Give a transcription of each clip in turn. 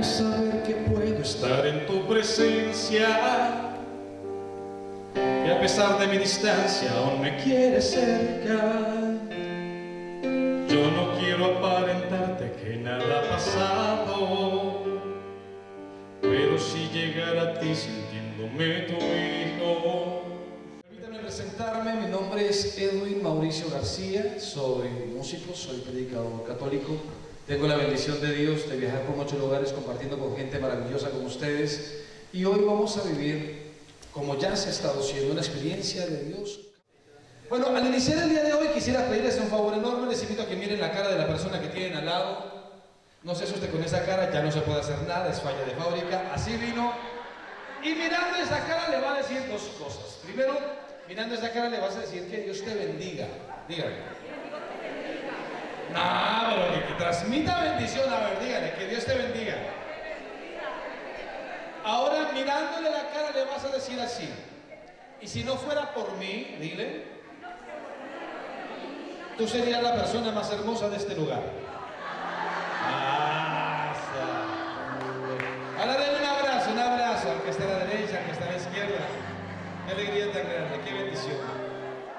saber que puedo estar en tu presencia, que a pesar de mi distancia aún me quieres cerca. Yo no quiero aparentarte que nada ha pasado, pero sí llegar a ti sintiéndome tu hijo. Permítame presentarme, mi nombre es Edwin Mauricio García, soy músico, soy predicador católico. Tengo la bendición de Dios de viajar por muchos lugares compartiendo con gente maravillosa como ustedes. Y hoy vamos a vivir, como ya se ha estado haciendo, una experiencia de Dios. Bueno, al iniciar el día de hoy quisiera pedirles un favor enorme. Les invito a que miren la cara de la persona que tienen al lado. No se asuste con esa cara, ya no se puede hacer nada, es falla de fábrica, así vino. Y mirando esa cara le va a decir dos cosas. Primero, mirando esa cara le vas a decir que Dios te bendiga. Dígame. No, pero que transmita bendición. A ver, dígale, que Dios te bendiga. Ahora, mirándole la cara le vas a decir así: y si no fuera por mí, dile, tú serías la persona más hermosa de este lugar. Ahora denle un abrazo al que está a la derecha, al que está a la izquierda. Qué alegría tan grande, qué bendición.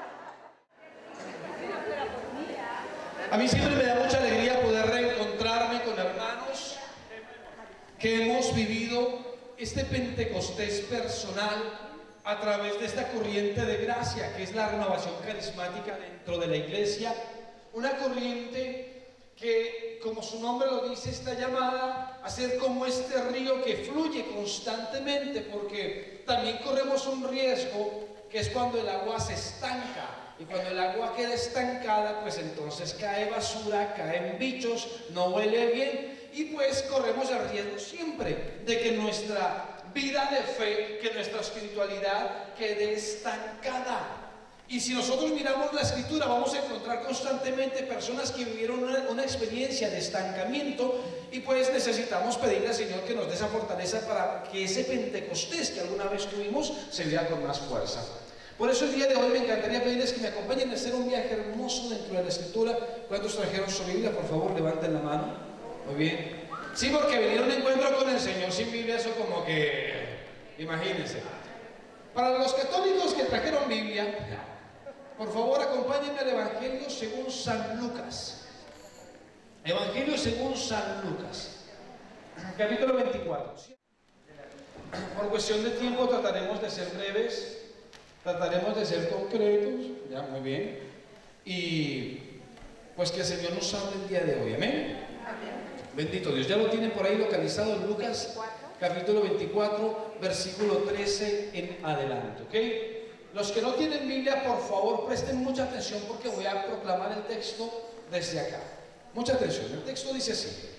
A mí siempre me da mucha alegría poder reencontrarme con hermanos que hemos vivido este Pentecostés personal a través de esta corriente de gracia que es la renovación carismática dentro de la iglesia. Una corriente que, como su nombre lo dice, está llamada a ser como este río que fluye constantemente, porque también corremos un riesgo que es cuando el agua se estanca. Y cuando el agua queda estancada, pues entonces cae basura, caen bichos, no huele bien, y pues corremos el riesgo siempre de que nuestra vida de fe, que nuestra espiritualidad quede estancada. Y si nosotros miramos la Escritura, vamos a encontrar constantemente personas que vivieron una experiencia de estancamiento, y pues necesitamos pedirle al Señor que nos dé esa fortaleza para que ese Pentecostés que alguna vez tuvimos se vea con más fuerza. Por eso el día de hoy me encantaría pedirles que me acompañen a hacer un viaje hermoso dentro de la Escritura. ¿Cuántos trajeron su Biblia? Por favor, levanten la mano. Muy bien. Sí, porque venir a un encuentro con el Señor sin Biblia, eso como que... imagínense. Para los católicos que trajeron Biblia, por favor acompáñenme al Evangelio según San Lucas. Evangelio según San Lucas, capítulo 24. Por cuestión de tiempo trataremos de ser breves. Trataremos de ser concretos, ya, muy bien, y pues que el Señor nos hable el día de hoy, amén. Bendito Dios. Ya lo tienen por ahí localizado en Lucas, capítulo 24, versículo 13 en adelante, ¿ok? Los que no tienen Biblia, por favor, presten mucha atención porque voy a proclamar el texto desde acá. Mucha atención, el texto dice así,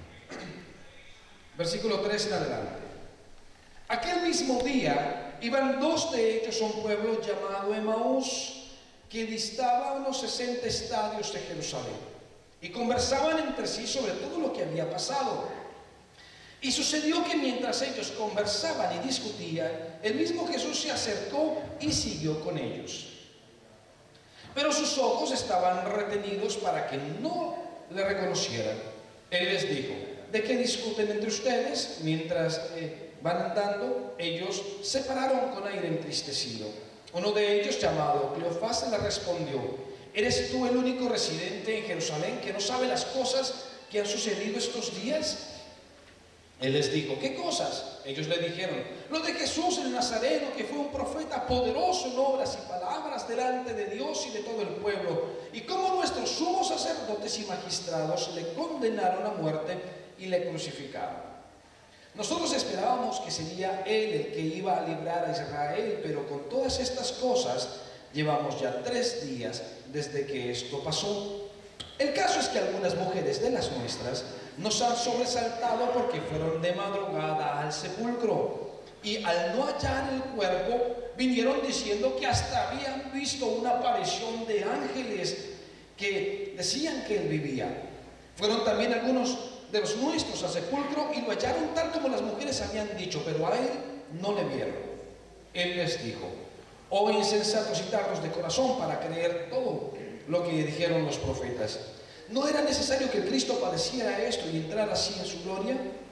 versículo 13 en adelante. Aquel mismo día iban dos de ellos a un pueblo llamado Emaús, que distaba unos 60 estadios de Jerusalén, y conversaban entre sí sobre todo lo que había pasado. Y sucedió que mientras ellos conversaban y discutían, el mismo Jesús se acercó y siguió con ellos. Pero sus ojos estaban retenidos para que no le reconocieran. Él les dijo: ¿de qué discuten entre ustedes? Mientras van andando, ellos se pararon con aire entristecido. Uno de ellos, llamado Cleofás, le respondió: ¿eres tú el único residente en Jerusalén que no sabe las cosas que han sucedido estos días? Él les dijo: ¿qué cosas? Ellos le dijeron: lo de Jesús el Nazareno, que fue un profeta poderoso en obras y palabras delante de Dios y de todo el pueblo, y cómo nuestros sumos sacerdotes y magistrados le condenaron a muerte y le crucificaron. Nosotros esperábamos que sería Él el que iba a librar a Israel, pero con todas estas cosas llevamos ya 3 días desde que esto pasó. El caso es que algunas mujeres de las nuestras nos han sobresaltado porque fueron de madrugada al sepulcro, y al no hallar el cuerpo vinieron diciendo que hasta habían visto una aparición de ángeles que decían que Él vivía. Fueron también algunos de los nuestros al sepulcro y lo hallaron tal como las mujeres habían dicho, pero a Él no le vieron. Él les dijo: oh insensatos y tardos de corazón para creer todo lo que dijeron los profetas. ¿No era necesario que el Cristo padeciera esto y entrara así en su gloria?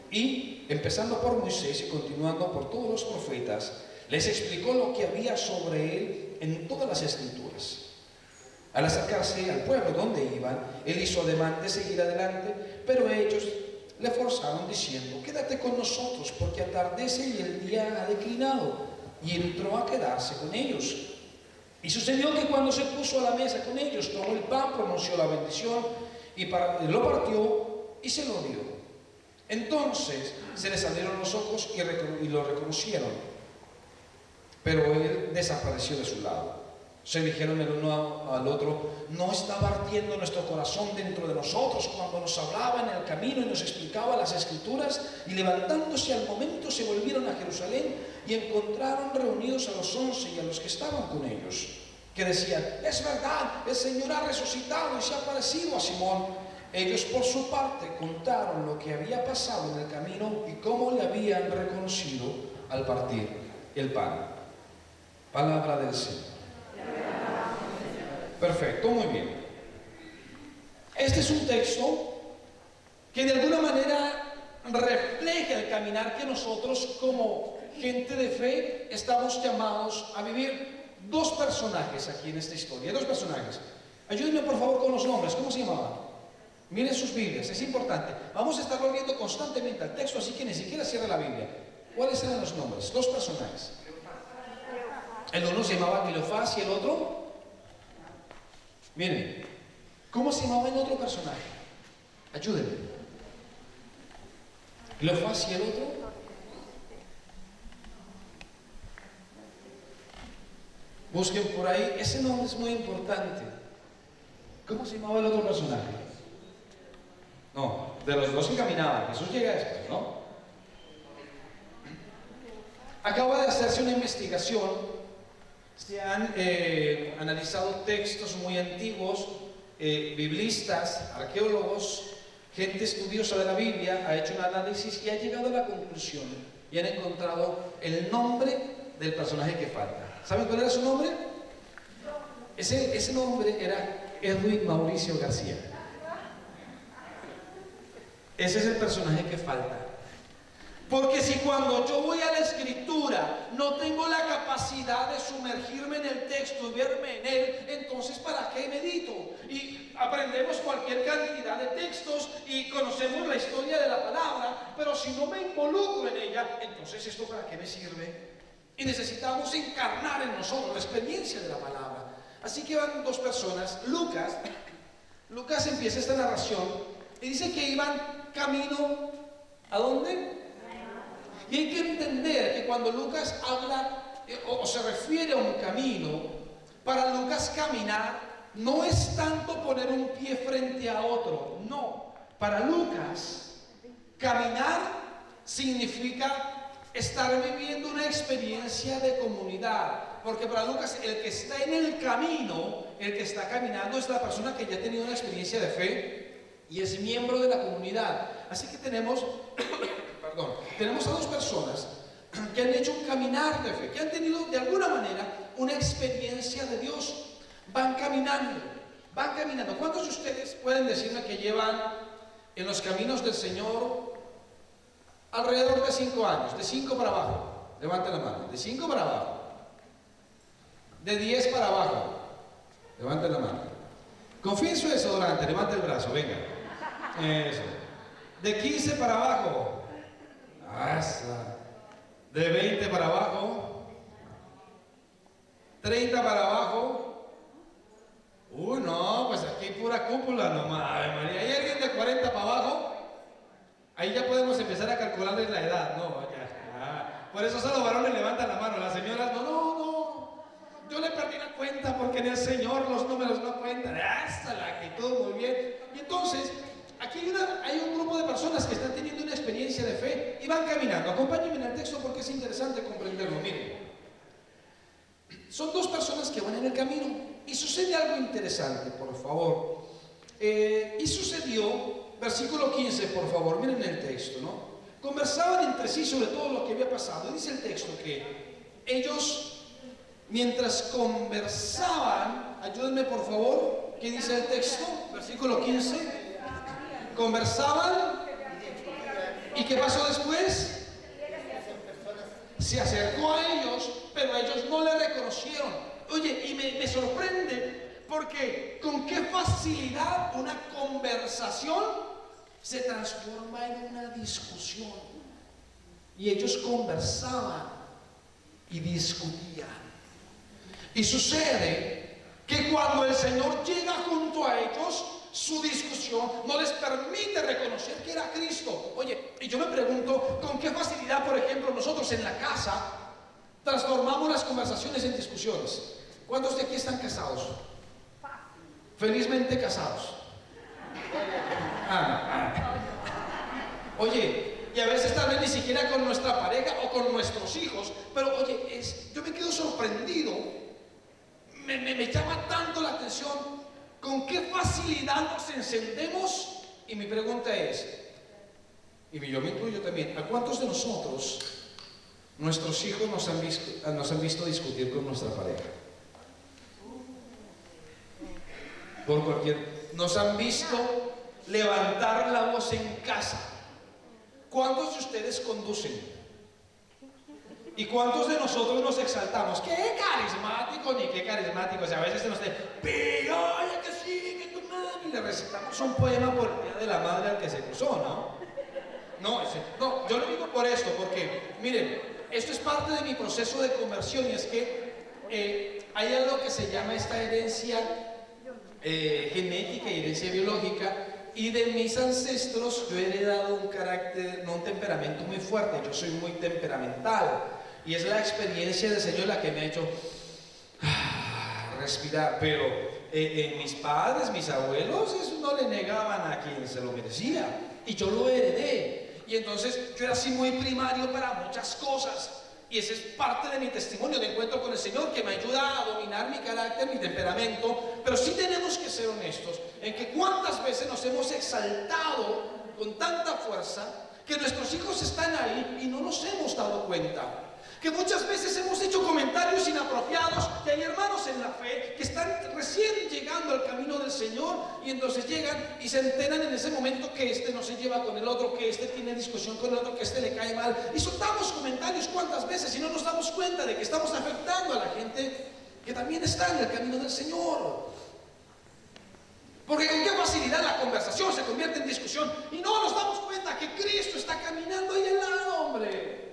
Y, empezando por Moisés y continuando por todos los profetas, les explicó lo que había sobre él en todas las escrituras. Al acercarse al pueblo donde iban, él hizo ademán de seguir adelante, pero ellos le forzaron diciendo: quédate con nosotros, porque atardece y el día ha declinado. Y entró a quedarse con ellos. Y sucedió que cuando se puso a la mesa con ellos, tomó el pan, pronunció la bendición y lo partió y se lo dio. Entonces se les abrieron los ojos y lo reconocieron, pero él desapareció de su lado. Se dijeron el uno al otro: ¿no estaba ardiendo nuestro corazón dentro de nosotros cuando nos hablaba en el camino y nos explicaba las escrituras? Y levantándose al momento se volvieron a Jerusalén y encontraron reunidos a los 11 y a los que estaban con ellos, que decían: es verdad, el Señor ha resucitado y se ha aparecido a Simón. Ellos por su parte contaron lo que había pasado en el camino y cómo le habían reconocido al partir el pan. Palabra del Señor. Perfecto, muy bien. Este es un texto que de alguna manera refleja el caminar que nosotros como gente de fe estamos llamados a vivir. Dos personajes aquí en esta historia, dos personajes. Ayúdenme por favor con los nombres. ¿Cómo se llamaban? Miren sus Biblias, es importante. Vamos a estar volviendo constantemente al texto, así que ni siquiera cierre la Biblia. ¿Cuáles eran los nombres? Dos personajes. El uno se llamaba Cleofás y el otro... Miren, ¿cómo se llamaba el otro personaje? Ayúdenme. Cleofás y el otro. Busquen por ahí, ese nombre es muy importante. ¿Cómo se llamaba el otro personaje? No, de los dos que caminaban. Jesús llega después, ¿no? Acaba de hacerse una investigación. Se han analizado textos muy antiguos, biblistas, arqueólogos, gente estudiosa de la Biblia ha hecho un análisis y ha llegado a la conclusión y han encontrado el nombre del personaje que falta. ¿Saben cuál era su nombre? Ese nombre era Edwin Mauricio García. Ese es el personaje que falta. Porque si cuando yo voy a la escritura no tengo la capacidad de sumergirme en el texto y verme en él, entonces ¿para qué medito? Y aprendemos cualquier cantidad de textos y conocemos la historia de la palabra, pero si no me involucro en ella, entonces ¿esto para qué me sirve? Y necesitamos encarnar en nosotros la experiencia de la palabra. Así que van dos personas. Lucas empieza esta narración y dice que iban camino ¿a dónde? Y hay que entender que cuando Lucas habla o se refiere a un camino, para Lucas caminar no es tanto poner un pie frente a otro, no. Para Lucas, caminar significa estar viviendo una experiencia de comunidad, porque para Lucas el que está en el camino, el que está caminando es la persona que ya ha tenido una experiencia de fe y es miembro de la comunidad. Así que tenemos a dos personas que han hecho un caminar de fe, que han tenido de alguna manera una experiencia de Dios. Van caminando. ¿Cuántos de ustedes pueden decirme que llevan en los caminos del Señor alrededor de 5 años? De 5 para abajo. Levanten la mano. De 5 para abajo. De 10 para abajo. Levanten la mano. Confía en su desodorante. Levante el brazo. Venga. Eso. De 15 para abajo. De 20 para abajo. 30 para abajo. No, pues aquí pura cúpula nomás. Ave María. ¿Hay alguien de 40 para abajo? Ahí ya podemos empezar a calcularles la edad. No, ya. Por eso solo varones levantan la mano. Las señoras no. Yo le perdí la cuenta porque en el Señor los números no cuentan. Hasta la actitud, muy bien. Y entonces, aquí hay un grupo de personas que están teniendo una experiencia de fe y van caminando. Acompáñenme en el texto porque es interesante comprenderlo. Miren, son dos personas que van en el camino y sucede algo interesante, por favor. Y sucedió, versículo 15, por favor, miren el texto, ¿no? Conversaban entre sí sobre todo lo que había pasado. Dice el texto que ellos, mientras conversaban, ayúdenme por favor, ¿qué dice el texto? Versículo 15. Conversaban ¿Y qué pasó después? Se acercó a ellos, pero ellos no le reconocieron. Oye, y me sorprende porque con qué facilidad una conversación se transforma en una discusión. Y ellos conversaban y discutían. Y sucede que cuando el Señor llega junto a ellos, su discusión no les permite reconocer que era Cristo. Oye, y yo me pregunto, ¿con qué facilidad, por ejemplo, nosotros en la casa transformamos las conversaciones en discusiones? ¿Cuántos de aquí están casados? Felizmente casados. Oye, y a veces tal vez ni siquiera con nuestra pareja o con nuestros hijos, pero oye, yo me quedo sorprendido, me llama tanto la atención con qué facilidad nos encendemos. Y mi pregunta es, y yo me incluyo también, ¿a cuántos de nosotros nuestros hijos nos han visto discutir con nuestra pareja? Por cualquier, nos han visto levantar la voz en casa. ¿Cuántos de ustedes conducen? ¿Y cuántos de nosotros nos exaltamos? ¡Qué carismático! Ni qué carismático. O sea, a veces se nos dice, pero oye que sí, que tu madre. Y le recitamos un poema por el día de la madre al que se cruzó, ¿no? No, yo lo digo por esto, porque, miren, esto es parte de mi proceso de conversión, y es que hay algo que se llama esta herencia genética y herencia biológica. Y de mis ancestros yo he heredado un carácter, no un temperamento muy fuerte, yo soy muy temperamental. Y es la experiencia del Señor la que me ha hecho respirar. Pero mis padres, mis abuelos, eso no le negaban a quien se lo merecía. Y yo lo heredé. Y entonces yo era así muy primario para muchas cosas. Y ese es parte de mi testimonio de encuentro con el Señor, que me ayuda a dominar mi carácter, mi temperamento. Pero sí tenemos que ser honestos en que cuántas veces nos hemos exaltado con tanta fuerza que nuestros hijos están ahí y no nos hemos dado cuenta. Que muchas veces hemos hecho comentarios inapropiados, que hay hermanos en la fe que están recién llegando al camino del Señor, y entonces llegan y se enteran en ese momento que este no se lleva con el otro, que este tiene discusión con el otro, que este le cae mal, y soltamos comentarios cuantas veces y no nos damos cuenta de que estamos afectando a la gente que también está en el camino del Señor. Porque con qué facilidad la conversación se convierte en discusión y no nos damos cuenta que Cristo está caminando ahí al lado, hombre.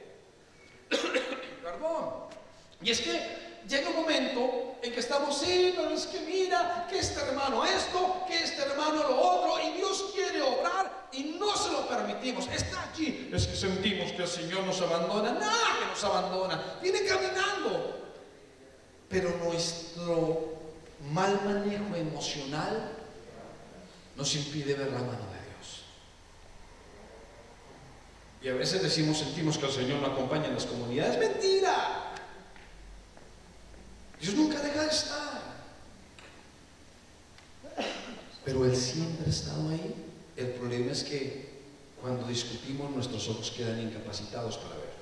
Perdón. Y es que llega un momento en que estamos, sí, pero es que mira, que este hermano esto, que este hermano lo otro, y Dios quiere obrar y no se lo permitimos. Está aquí. Es que sentimos que el Señor nos abandona. Nada que nos abandona. Viene caminando. Pero nuestro mal manejo emocional nos impide ver la mano de Dios. Y a veces sentimos que el Señor no acompaña en las comunidades. ¡Mentira! Dios nunca deja de estar. Pero Él siempre ha estado ahí. El problema es que cuando discutimos nuestros ojos quedan incapacitados para ver.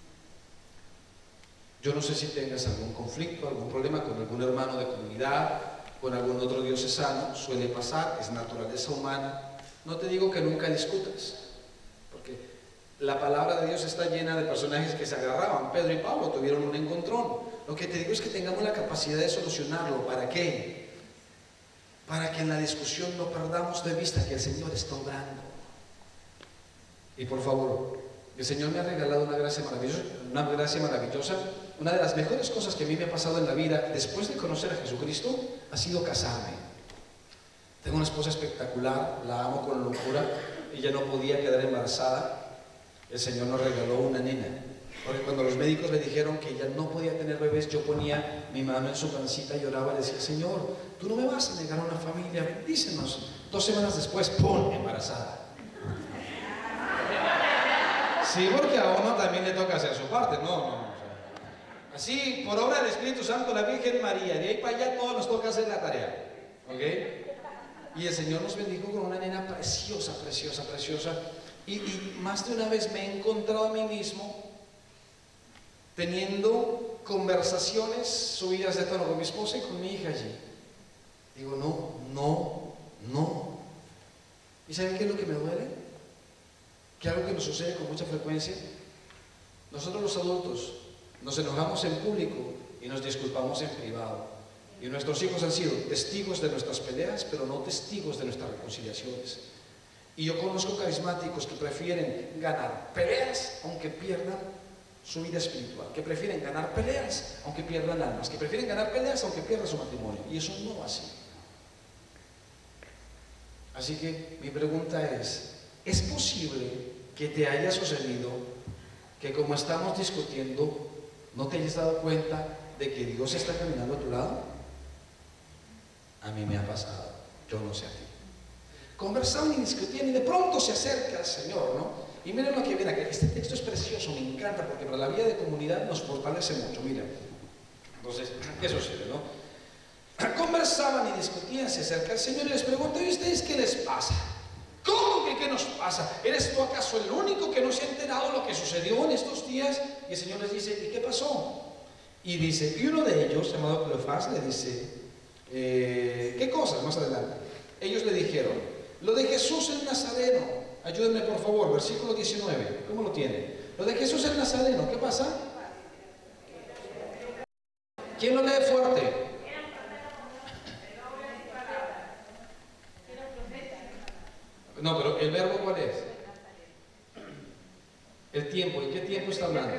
Yo no sé si tengas algún conflicto, algún problema con algún hermano de comunidad, con algún otro diocesano. Suele pasar, es naturaleza humana. No te digo que nunca discutas, porque la palabra de Dios está llena de personajes que se agarraban. Pedro y Pablo tuvieron un encontrón. Lo que te digo es que tengamos la capacidad de solucionarlo. ¿Para qué? Para que en la discusión no perdamos de vista que el Señor está obrando. Y por favor, el Señor me ha regalado una gracia maravillosa. Una de las mejores cosas que a mí me ha pasado en la vida, después de conocer a Jesucristo, ha sido casarme. Tengo una esposa espectacular, la amo con locura. Ella no podía quedar embarazada. El Señor nos regaló una nena. Porque cuando los médicos le dijeron que ella no podía tener bebés, yo ponía mi mano en su pancita y lloraba y decía, Señor, tú no me vas a negar una familia, bendícenos. 2 semanas después, ¡pum!, embarazada. Sí, porque a uno también le toca hacer su parte, no. Así, por obra del Espíritu Santo, la Virgen María, de ahí para allá todos nos toca hacer la tarea, ¿ok? Y el Señor nos bendijo con una nena preciosa, preciosa, preciosa. Y más de una vez me he encontrado a mí mismo teniendo conversaciones subidas de tono con mi esposa y con mi hija allí. Digo, no. ¿Y saben qué es lo que me duele? que algo que nos sucede con mucha frecuencia, nosotros los adultos nos enojamos en público y nos disculpamos en privado. Y nuestros hijos han sido testigos de nuestras peleas, pero no testigos de nuestras reconciliaciones. Y yo conozco carismáticos que prefieren ganar peleas aunque pierdan su vida espiritual, que prefieren ganar peleas aunque pierdan almas, que prefieren ganar peleas aunque pierdan su matrimonio. Y eso no va así. Así que mi pregunta ¿es posible que te haya sucedido que como estamos discutiendo no te hayas dado cuenta de que Dios está caminando a tu lado? A mí me ha pasado, yo no sé a ti. Conversaban y discutían y de pronto se acerca el Señor, ¿no? Y miren lo que viene aquí. Este texto es precioso, me encanta, porque para la vida de comunidad nos fortalece mucho. Mira, entonces, ¿qué sucede, no? Conversaban y discutían, se acerca el Señor y les pregunta: ¿y ustedes qué les pasa? ¿Cómo que qué nos pasa? ¿Eres tú acaso el único que no se ha enterado lo que sucedió en estos días? Y el Señor les dice: ¿y qué pasó? Y dice, y uno de ellos, llamado Cleofás, le dice, ¿qué cosas? Más adelante. Ellos le dijeron, lo de Jesús el Nazareno. Ayúdenme por favor, versículo 19. ¿Cómo lo tiene? Lo de Jesús el Nazareno, ¿qué pasa? ¿Quién lo lee fuerte? No, pero ¿el verbo cuál es? El tiempo. ¿Y qué tiempo está hablando?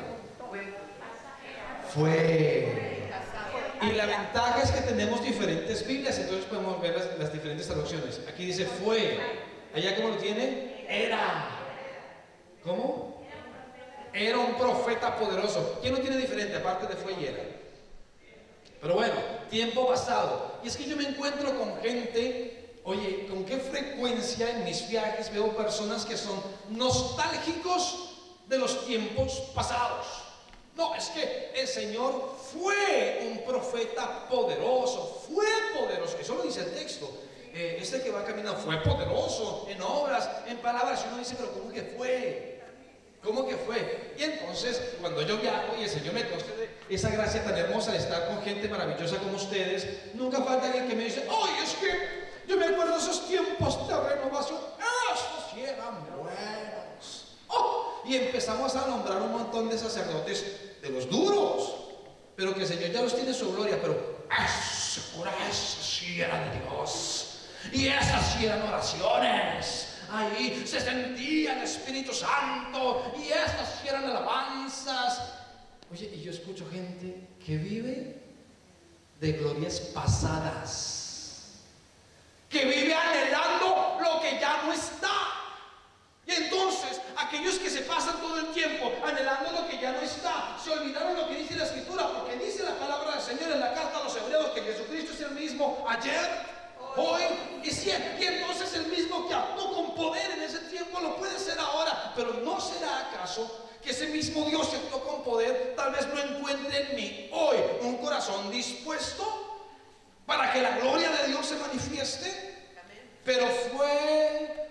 Fue. Y la ventaja es que tenemos diferentes Biblias, entonces podemos ver las diferentes traducciones. Aquí dice fue. ¿Allá cómo lo tiene? Era. ¿Cómo? Era un profeta poderoso. ¿Quién lo tiene diferente aparte de fue y era? Pero bueno, tiempo pasado. Y es que yo me encuentro con gente, oye, ¿con qué frecuencia en mis viajes veo personas que son nostálgicos de los tiempos pasados? No, es que el Señor fue un profeta poderoso, fue poderoso. Eso lo dice el texto. Este que va caminando fue poderoso en obras, en palabras. Y uno dice, pero ¿cómo que fue? ¿Cómo que fue? Y entonces, cuando yo viajo y el Señor me concede esa gracia tan hermosa de estar con gente maravillosa como ustedes, nunca falta alguien que me dice, ¡ay, es que yo me acuerdo de esos tiempos de renovación! ¡Esos sí eran buenos! ¡Oh! Y empezamos a nombrar un montón de sacerdotes de los duros, pero que el Señor ya los tiene en su gloria, pero esas sí eran de Dios, y esas sí eran oraciones. Ahí se sentía el Espíritu Santo y estas eran alabanzas. Oye, y yo escucho gente que vive de glorias pasadas, que vive anhelando lo que ya no está. Y entonces aquellos que se pasan todo el tiempo anhelando lo que ya no está, se olvidaron lo que dice la Escritura, porque dice la palabra del Señor en la carta a los Hebreos que Jesucristo es el mismo ayer, hoy y siempre. Y entonces el mismo que actuó con poder en ese tiempo lo puede ser ahora. Pero ¿no será acaso que ese mismo Dios que actuó con poder tal vez no encuentre en mí hoy un corazón dispuesto para que la gloria de Dios se manifieste? Pero fue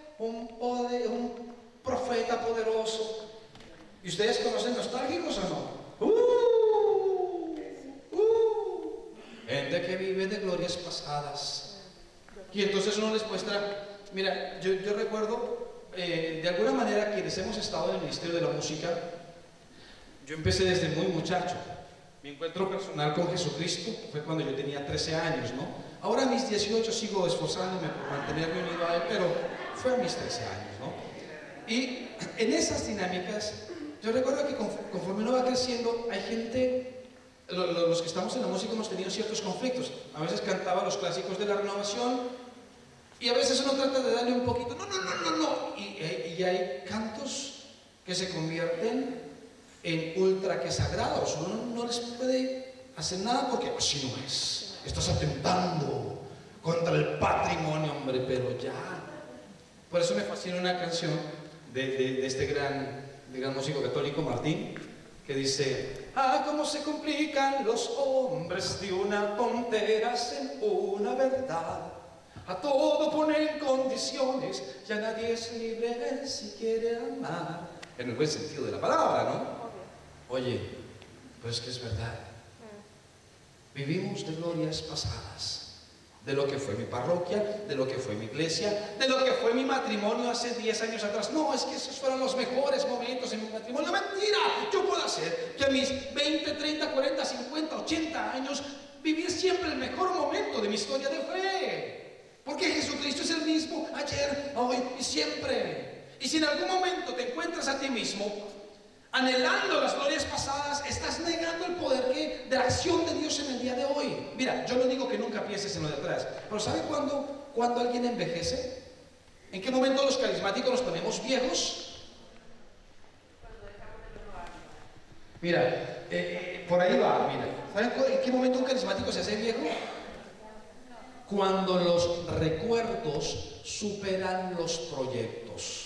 un profeta poderoso. ¿Y ustedes conocen nostálgicos o no? Gente que vive de glorias pasadas. Y entonces uno les muestra, mira, yo recuerdo, de alguna manera quienes hemos estado en el ministerio de la música, yo empecé desde muy muchacho. Mi encuentro personal con Jesucristo fue cuando yo tenía 13 años, ¿no? Ahora a mis 18 sigo esforzándome por mantenerme unido a Él, pero fue a mis 13 años, ¿no? Y en esas dinámicas, yo recuerdo que conforme uno va creciendo, hay gente... Los que estamos en la música hemos tenido ciertos conflictos. A veces cantaba los clásicos de la renovación y a veces uno trata de darle un poquito, no. Y hay cantos que se convierten en ultra que sagrados. Uno no les puede hacer nada porque así no es. Estás atentando contra el patrimonio, hombre, pero ya. Por eso me fascina una canción de este gran músico católico, Martín, que dice: ah, cómo se complican los hombres, de una tontera hacen una verdad. A todo ponen condiciones, ya nadie es libre si quiere amar. En el buen sentido de la palabra, ¿no? Oye, pues que es verdad. Vivimos de glorias pasadas, de lo que fue mi parroquia, de lo que fue mi iglesia, de lo que fue mi matrimonio hace 10 años atrás. No, es que esos fueron los mejores momentos en mi matrimonio. Mentira, yo puedo hacer que a mis 20, 30, 40, 50, 80 años vivir siempre el mejor momento de mi historia de fe. Porque Jesucristo es el mismo ayer, hoy y siempre. Y si en algún momento te encuentras a ti mismo anhelando las glorias pasadas, estás negando el poder de la acción de Dios en el día de hoy. Mira, yo no digo que nunca pienses en lo de atrás, pero ¿sabe cuándo alguien envejece? ¿En qué momento los carismáticos nos ponemos viejos? Mira, por ahí va, mira. ¿Saben en qué momento un carismático se hace viejo? Cuando los recuerdos superan los proyectos.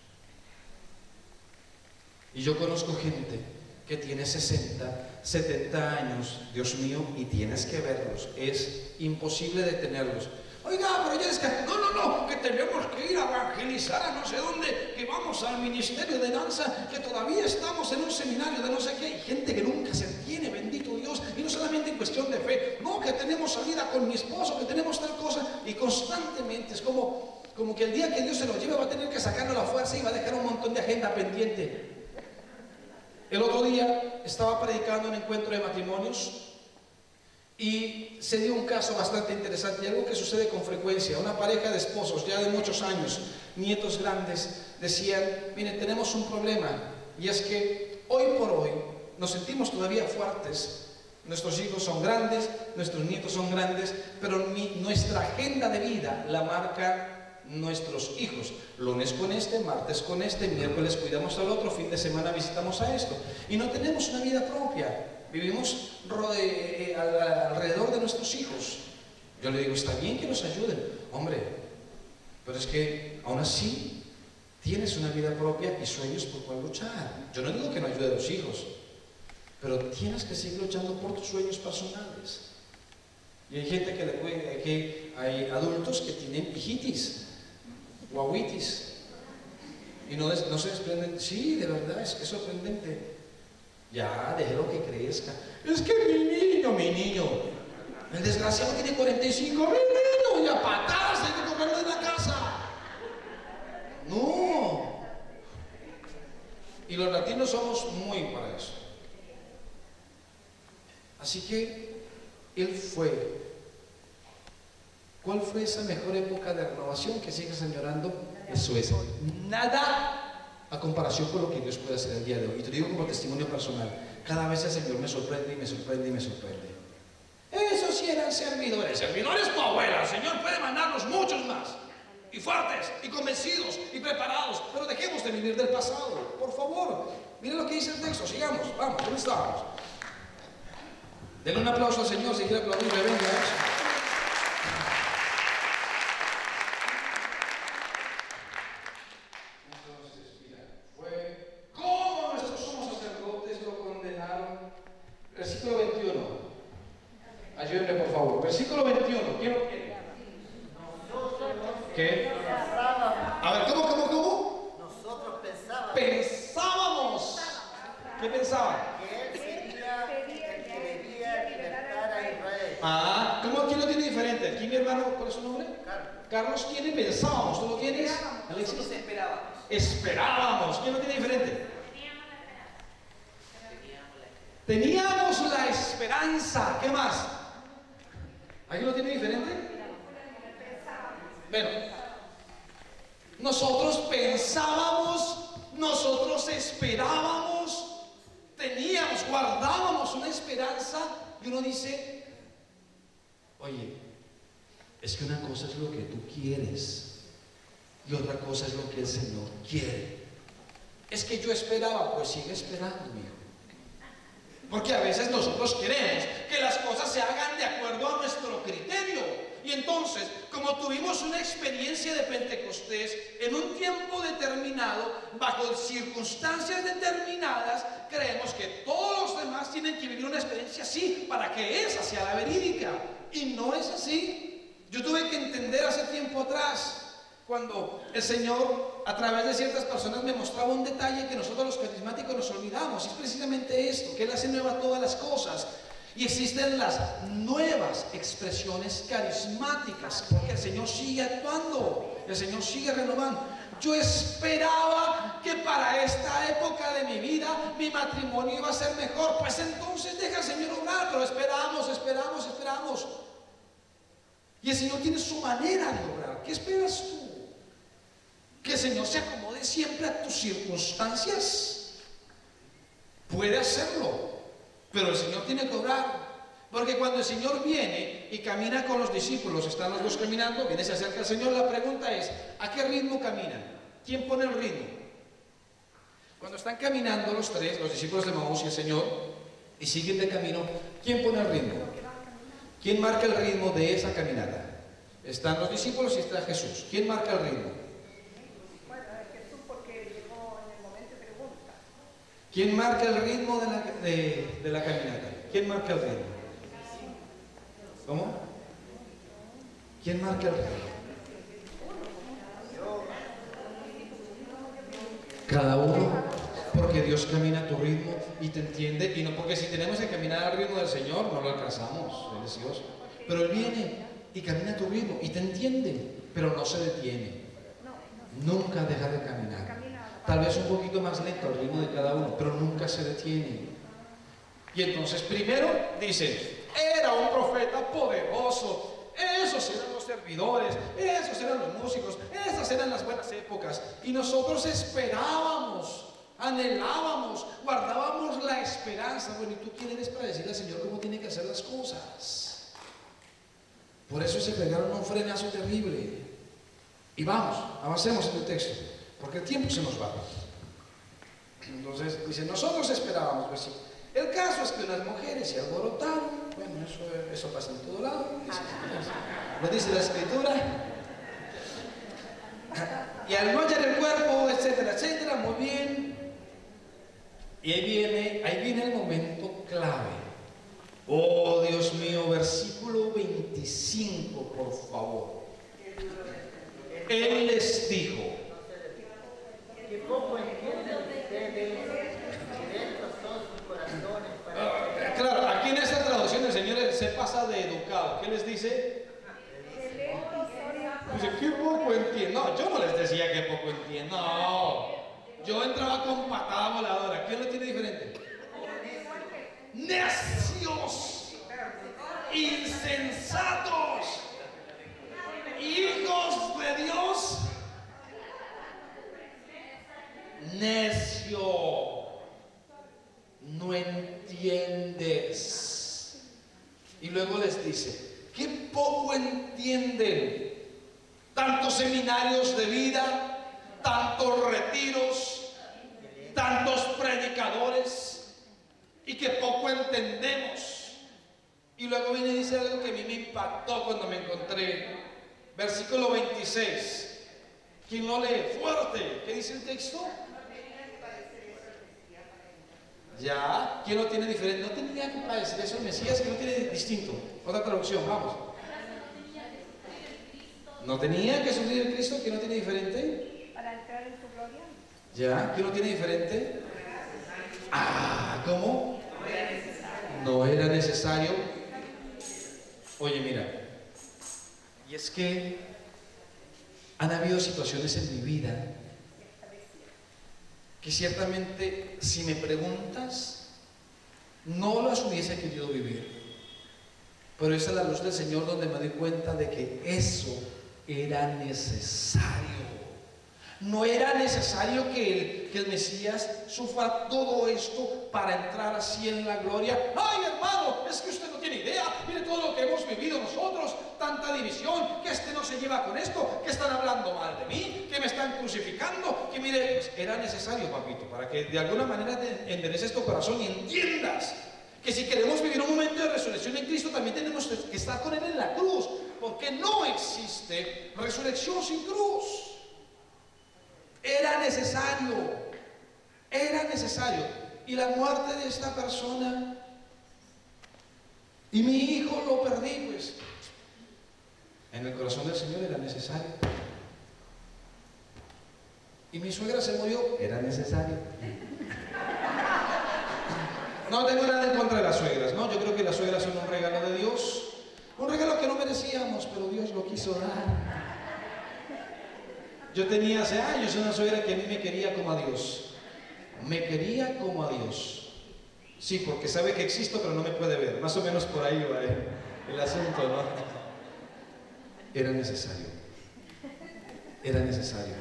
Y yo conozco gente que tiene 60, 70 años, Dios mío, y tienes que verlos. Es imposible detenerlos. Oiga, pero ya es que, no, que tenemos que ir a evangelizar a no sé dónde, que vamos al ministerio de danza, que todavía estamos en un seminario de no sé qué. Hay gente que nunca se detiene, bendito Dios, y no solamente en cuestión de fe, no, que tenemos salida con mi esposo, que tenemos tal cosa, y constantemente es como que el día que Dios se lo lleve va a tener que sacarlo a la fuerza y va a dejar un montón de agenda pendiente. El otro día estaba predicando en un encuentro de matrimonios y se dio un caso bastante interesante, y algo que sucede con frecuencia. Una pareja de esposos ya de muchos años, nietos grandes, decían: miren, tenemos un problema, y es que hoy por hoy nos sentimos todavía fuertes. Nuestros hijos son grandes, nuestros nietos son grandes, pero nuestra agenda de vida la marca nuestros hijos. Lunes con este, martes con este, miércoles cuidamos al otro, fin de semana visitamos a esto, y no tenemos una vida propia. Vivimos alrededor de nuestros hijos. Yo le digo: está bien que nos ayuden, hombre, pero es que aún así tienes una vida propia y sueños por cuál luchar. Yo no digo que no ayude a los hijos, pero tienes que seguir luchando por tus sueños personales. Y hay gente que hay adultos que tienen hijitis, guaguitis, y no se desprenden. Sí, de verdad, es sorprendente. Ya, déjelo que crezca. Es que mi niño, el desgraciado tiene 45, mi niño, y a patadas hay que comerlo en la casa. No. Y los latinos somos muy para eso. Así que él fue. ¿Cuál fue esa mejor época de renovación que sigues añorando? Eso es nada a comparación con lo que Dios puede hacer el día de hoy. Y te digo como testimonio personal, cada vez el Señor me sorprende y me sorprende y me sorprende. Esos sí eran servidores. Servidores tu abuela. El Señor puede mandarnos muchos más, y fuertes, y convencidos, y preparados. Pero dejemos de vivir del pasado, por favor. Miren lo que dice el texto. Sigamos, vamos, ¿dónde estamos? Denle un aplauso al Señor si quiere aplaudir, venga eso. Versículo 21. Ayúdenme por favor. Versículo 21. ¿Quién lo quiere? ¿Qué? A ver, ¿cómo? Nosotros pensábamos. Pensábamos. ¿Qué pensaban? Que él sería el que debía libertar a Israel. Ah, ¿quién lo tiene diferente? ¿Aquí mi hermano? ¿Cuál es su nombre? Carlos. Carlos tiene pensábamos. ¿Tú lo tienes? Alexis. Nosotros esperábamos. Esperábamos. ¿Quién lo tiene diferente? Teníamos la esperanza. ¿Qué más? ¿Alguien lo tiene diferente? Bueno, nosotros pensábamos, nosotros esperábamos, teníamos, guardábamos una esperanza, y uno dice: oye, es que una cosa es lo que tú quieres y otra cosa es lo que el Señor quiere. Es que yo esperaba, pues sigue esperando, mi hijo. Porque a veces nosotros queremos que las cosas se hagan de acuerdo a nuestro criterio. Y entonces, como tuvimos una experiencia de Pentecostés en un tiempo determinado, bajo circunstancias determinadas, creemos que todos los demás tienen que vivir una experiencia así para que esa sea la verídica. Y no es así. Yo tuve que entender hace tiempo atrás, cuando el Señor a través de ciertas personas me mostraba un detalle que nosotros los carismáticos nos olvidamos. Y es precisamente esto, que Él hace nueva todas las cosas. Y existen las nuevas expresiones carismáticas, porque el Señor sigue actuando, el Señor sigue renovando. Yo esperaba que para esta época de mi vida mi matrimonio iba a ser mejor. Pues entonces deja al Señor obrar, pero esperamos. Y el Señor tiene su manera de obrar. ¿Qué esperas tú? ¿Que el Señor se acomode siempre a tus circunstancias? Puede hacerlo, pero el Señor tiene que obrar. Porque cuando el Señor viene y camina con los discípulos, están los dos caminando, viene, se acerca al Señor, la pregunta es, ¿a qué ritmo caminan? ¿Quién pone el ritmo? Cuando están caminando los tres, los discípulos de Maús y el Señor, y siguen de camino, ¿quién pone el ritmo? ¿Quién marca el ritmo de esa caminata? Están los discípulos y está Jesús. ¿Quién marca el ritmo? Bueno, Jesús porque llegó en el momento de pregunta. ¿Quién marca el ritmo de la caminata? ¿Quién marca el ritmo? ¿Cómo? ¿Quién marca el ritmo? Cada uno, porque Dios camina a tu ritmo y te entiende, y no porque si tenemos que caminar al ritmo del Señor no lo alcanzamos, Él es Dios. Pero Él viene y camina a tu ritmo y te entiende, pero no se detiene. Nunca deja de caminar. Tal vez un poquito más lento al ritmo de cada uno, pero nunca se detiene. Y entonces primero dice, era un profeta poderoso. Esos eran los servidores, esos eran los músicos, esas eran las buenas épocas. Y nosotros esperábamos, anhelábamos, guardábamos la esperanza. Bueno, ¿y tú quién eres para decirle al Señor cómo tiene que hacer las cosas? Por eso se pegaron un frenazo terrible. Y vamos, avancemos en el texto, porque el tiempo se nos va. Entonces dice, nosotros esperábamos, pues sí. El caso es que unas mujeres se alborotaron. Bueno, eso pasa en todo lado. Lo dice la Escritura. Y al no hallar el cuerpo, etcétera, etcétera, muy bien. Y ahí viene el momento clave. Oh, Dios mío, versículo 25, por favor. Él les dijo. Que poco entienden ustedes. Claro, aquí en esta traducción el Señor se pasa de educado. ¿Qué les dice? Dice, qué poco entiendo. No, yo no les decía que poco entiendo. No, yo entraba con patada voladora. ¿Quién lo tiene diferente? Necios, insensatos, hijos de Dios, necio. No entiendes. Y luego les dice, qué poco entienden. Tantos seminarios de vida, tantos retiros, tantos predicadores, y que poco entendemos. Y luego viene y dice algo que a mí me impactó cuando me encontré. Versículo 26. ¿Quién lo lee fuerte? ¿Qué dice el texto? Ya, ¿quién lo tiene diferente? No tenía que parecer eso el Mesías, que lo tiene distinto. Otra traducción, vamos. ¿No tenía que sufrir el Cristo? ¿Quién lo tiene diferente? Para entrar en su gloria. Ya, ¿quién lo tiene diferente? Ah, ¿cómo? No era necesario. Oye, mira, y es que han habido situaciones en mi vida que ciertamente, si me preguntas, no las hubiese querido vivir. Pero es a la luz del Señor donde me doy cuenta de que eso era necesario. No era necesario que el Mesías sufra todo esto para entrar así en la gloria. ¡Ay, hermano! Es que usted no tiene idea. Mire todo lo que hemos vivido nosotros. Tanta división. Que este no se lleva con esto. Que están hablando mal de mí. Que me están crucificando. Que mire, pues era necesario, papito, para que de alguna manera te endereces tu corazón y entiendas que si queremos vivir un momento de resurrección en Cristo, también tenemos que estar con Él en la cruz. Porque no existe resurrección sin cruz. Era necesario, y la muerte de esta persona, y mi hijo lo perdí, pues en el corazón del Señor era necesario. Y mi suegra se murió, era necesario. No tengo nada en contra de las suegras, no, yo creo que las suegras son un regalo de Dios. Un regalo que no merecíamos, pero Dios lo quiso dar. Yo tenía hace años una suegra que a mí me quería como a Dios. Me quería como a Dios. Sí, porque sabe que existo, pero no me puede ver. Más o menos por ahí va el asunto, ¿no? Era necesario. Era necesario.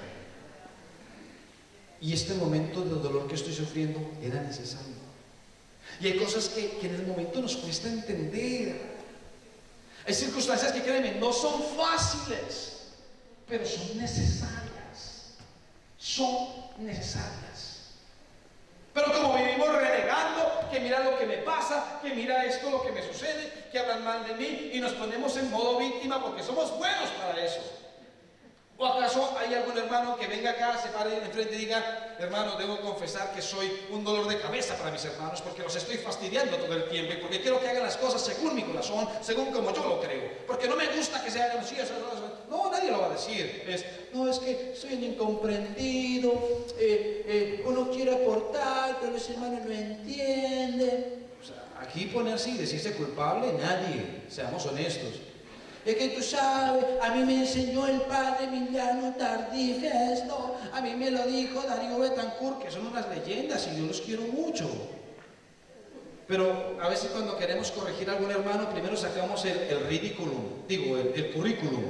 Y este momento de dolor que estoy sufriendo era necesario. Y hay cosas que en el momento nos cuesta entender. Hay circunstancias que, créeme, no son fáciles, pero son necesarias. Son necesarias. Pero como vivimos renegando, que mira lo que me pasa, que mira esto, lo que me sucede, que hablan mal de mí, y nos ponemos en modo víctima porque somos buenos para eso. ¿O acaso hay algún hermano que venga acá, se pare enfrente y diga: hermano, debo confesar que soy un dolor de cabeza para mis hermanos porque los estoy fastidiando todo el tiempo y porque quiero que hagan las cosas según mi corazón, según como yo lo creo, porque no me gusta que se hagan así, así, así? No, nadie lo va a decir. No, es que soy un incomprendido, uno quiere aportar, pero los hermanos no entienden. O sea, aquí ponerse y decirse culpable, nadie, seamos honestos. Es que tú sabes, a mí me enseñó el padre Emiliano Tardif esto, a mí me lo dijo Darío Betancourt, que son unas leyendas y yo los quiero mucho. Pero a veces cuando queremos corregir a algún hermano, primero sacamos el ridículum, digo, el currículum.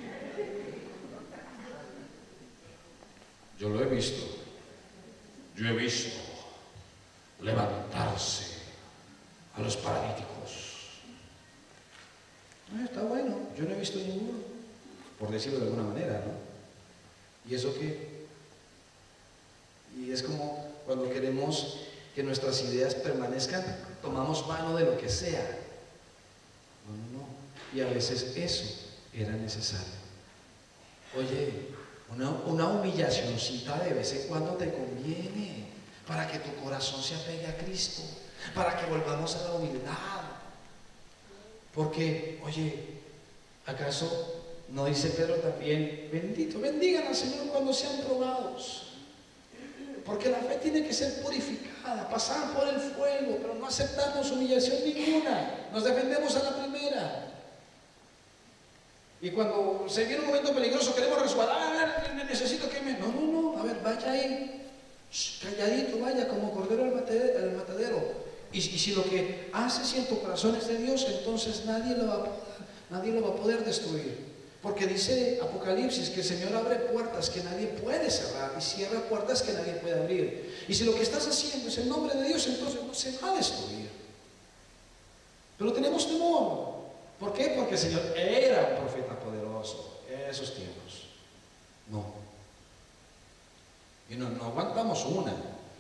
Yo lo he visto. Yo he visto levantarse a los paralíticos. Está bueno, yo no he visto ninguno, por decirlo de alguna manera, ¿no? ¿Y eso qué? Y es como cuando queremos que nuestras ideas permanezcan, tomamos mano de lo que sea. No. Y a veces eso era necesario. Oye, una humillacioncita de vez en cuando te conviene, para que tu corazón se apegue a Cristo, para que volvamos a la humildad. Porque, oye, ¿acaso no dice Pedro también: bendito, bendigan al Señor cuando sean probados? Porque la fe tiene que ser purificada, pasar por el fuego, pero no aceptarnos humillación ninguna. Nos defendemos a la primera. Y cuando se viene un momento peligroso, queremos resguardar, necesito que me... No, a ver, vaya ahí, calladito, vaya como cordero al matadero. Y si lo que haces en tu corazón es de Dios, entonces nadie lo va a poder destruir. Porque dice Apocalipsis que el Señor abre puertas que nadie puede cerrar y cierra puertas que nadie puede abrir. Y si lo que estás haciendo es en nombre de Dios, entonces no se va a destruir. Pero tenemos temor. ¿Por qué? Porque el Señor era un profeta poderoso en esos tiempos. No. Y no aguantamos una.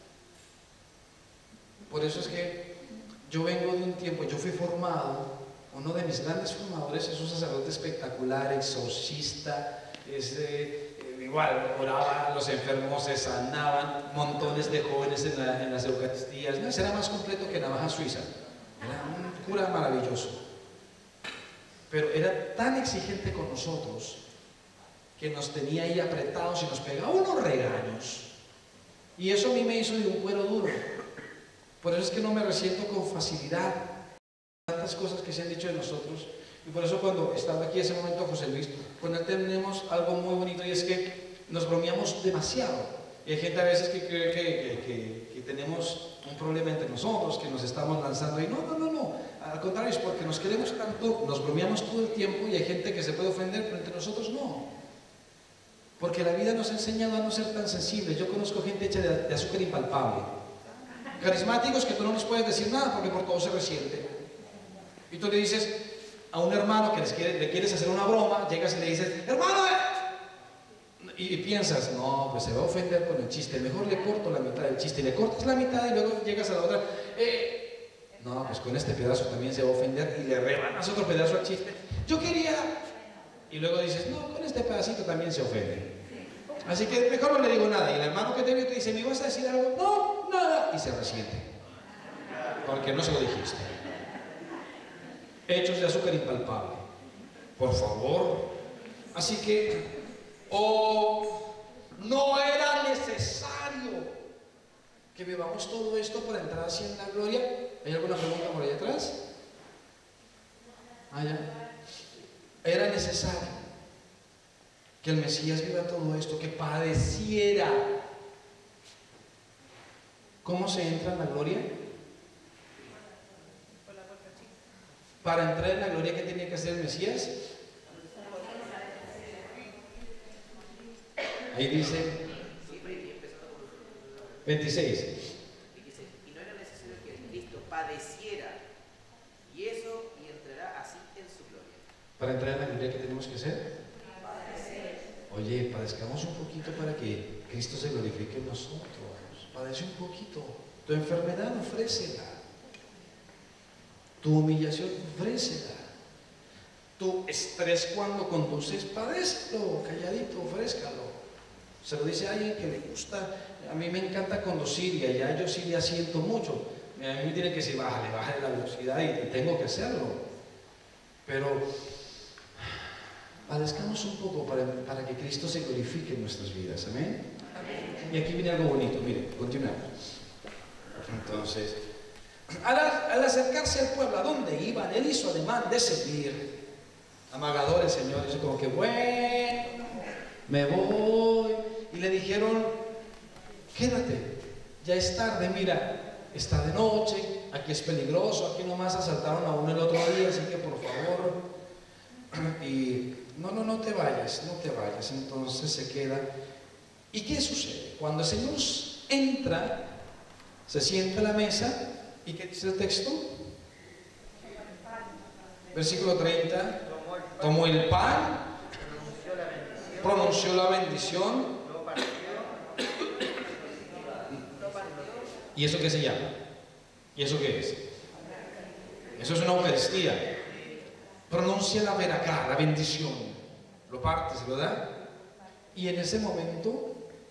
Por eso es que yo vengo de un tiempo, yo fui formado, uno de mis grandes formadores es un sacerdote espectacular, exorcista, igual oraba, los enfermos se sanaban, montones de jóvenes en las Eucaristías, no, era más completo que navaja suiza, era un cura maravilloso, pero era tan exigente con nosotros que nos tenía ahí apretados y nos pegaba unos regaños, y eso a mí me hizo de un cuero duro. Por eso es que no me resiento con facilidad tantas cosas que se han dicho de nosotros. Y por eso cuando estaba aquí ese momento José Luis, con él tenemos algo muy bonito, y es que nos bromeamos demasiado. Y hay gente a veces que cree que tenemos un problema entre nosotros, que nos estamos lanzando y no. Al contrario, es porque nos queremos tanto, nos bromeamos todo el tiempo, y hay gente que se puede ofender, pero entre nosotros no. Porque la vida nos ha enseñado a no ser tan sensibles. Yo conozco gente hecha de azúcar impalpable. Carismáticos que tú no les puedes decir nada porque por todo se resiente. Y tú le dices a un hermano que le quieres hacer una broma, llegas y le dices: hermano, y piensas, no, pues se va a ofender con el chiste, mejor le corto la mitad del chiste, y le cortas la mitad y luego llegas a la otra, no, pues con este pedazo también se va a ofender, y le rebanas otro pedazo al chiste. Yo quería, y luego dices, no, con este pedacito también se ofende. Así que mejor no le digo nada. Y el hermano que te vio te dice: ¿me vas a decir algo? No, nada. Y se resiente, porque no se lo dijiste. Hechos de azúcar impalpable, por favor. Así que, no era necesario que vivamos todo esto para entrar así en la gloria. ¿Hay alguna pregunta por ahí atrás? allá. Era necesario que el Mesías viva todo esto, que padeciera. ¿Cómo se entra en la gloria? Para entrar en la gloria, ¿qué tenía que hacer el Mesías? Ahí dice 26. Y no era necesario que Cristo padeciera, y eso, y entrará así en su gloria. Para entrar en la gloria, ¿qué tenemos que hacer? Oye, padezcamos un poquito para que Cristo se glorifique en nosotros. Padece un poquito. Tu enfermedad, ofrécela. Tu humillación, ofrécela. Tu estrés cuando conduces, padécelo, calladito, ofrézcalo. Se lo dice a alguien que le gusta. A mí me encanta conducir y allá yo sí le asiento mucho. A mí me tiene que decir, bájale la velocidad y tengo que hacerlo. Pero padezcamos un poco para que Cristo se glorifique en nuestras vidas. Amén. Y aquí viene algo bonito. Mire, continuamos. Entonces, al acercarse al pueblo, ¿a dónde iban? Él hizo ademán de seguir. Amagadores, Señor. Dice como que, bueno, me voy. Y le dijeron, quédate, ya es tarde, mira, está de noche, aquí es peligroso, aquí nomás asaltaron a uno el otro día, así que por favor. Y no te vayas. Entonces se queda. ¿Y qué sucede? Cuando el Señor entra, se sienta a la mesa, ¿y qué dice el texto? Versículo 30, tomó el pan, pronunció la bendición. ¿Y eso qué se llama? ¿Y eso qué es? Eso es una Eucaristía. Pronuncia la veracá, la bendición. Lo parte, se lo da. Y en ese momento,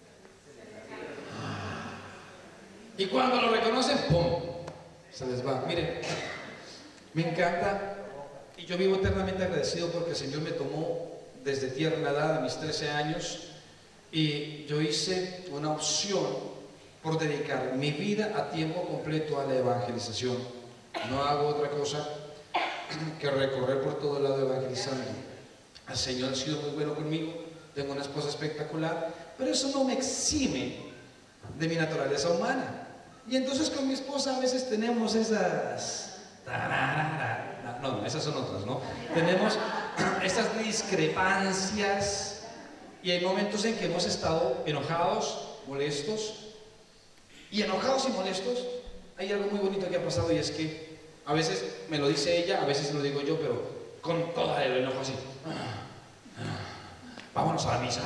y cuando lo reconocen, ¡pum!, se les va. Miren, me encanta, y yo vivo eternamente agradecido porque el Señor me tomó desde tierna edad, a mis 13 años, y yo hice una opción por dedicar mi vida a tiempo completo a la evangelización. No hago otra cosa que recorrer por todo el lado evangelizando. El Señor ha sido muy bueno conmigo, tengo una esposa espectacular, pero eso no me exime de mi naturaleza humana. Y entonces con mi esposa a veces tenemos esas... No, esas son otras, ¿no? Tenemos esas discrepancias y hay momentos en que hemos estado enojados, molestos. Y enojados y molestos, hay algo muy bonito que ha pasado y es que a veces me lo dice ella, a veces lo digo yo, pero con todo el enojo así. Vámonos a la misa.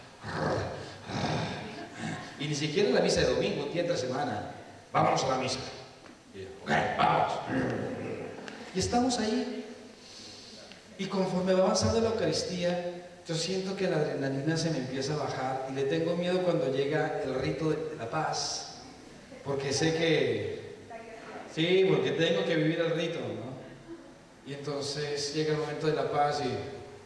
Y ni siquiera la misa de domingo, un día entre semana. Vámonos a la misa. Ok, vamos. Y estamos ahí. Y conforme va avanzando la Eucaristía, yo siento que la adrenalina se me empieza a bajar y le tengo miedo cuando llega el rito de la paz. Porque sé que, sí, porque tengo que vivir el rito, ¿no? Y entonces llega el momento de la paz y